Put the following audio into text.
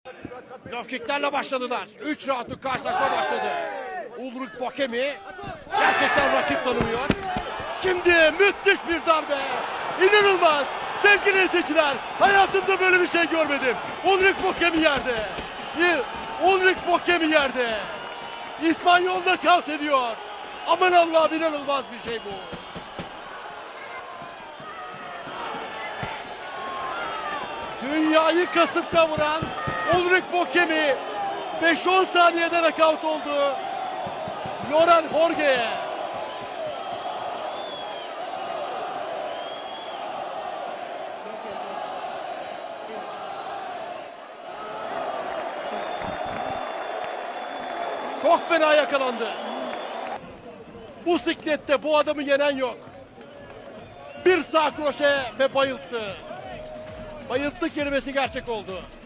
Lofkiklerle başladılar. 3 roundluk karşılaşma başladı. Ulrich Bokemi gerçekten rakip tanımıyor. Şimdi müthiş bir darbe. İnanılmaz. Sevgili izleyiciler, hayatımda böyle bir şey görmedim. Ulrich Bokemi yerde. Ulrich Bokemi yerde. İspanyol knockout ediyor. Aman Allah'ım, inanılmaz bir şey bu. Dünyayı kasıp kavuran Ulrich Bokemi 5-10 saniyede knockout oldu. Loren Jorge'ye. Çok fena yakalandı. Bu siklette bu adamı yenen yok. Bir sağ kroşe ve bayılttı. Bayılttı kelimesi gerçek oldu.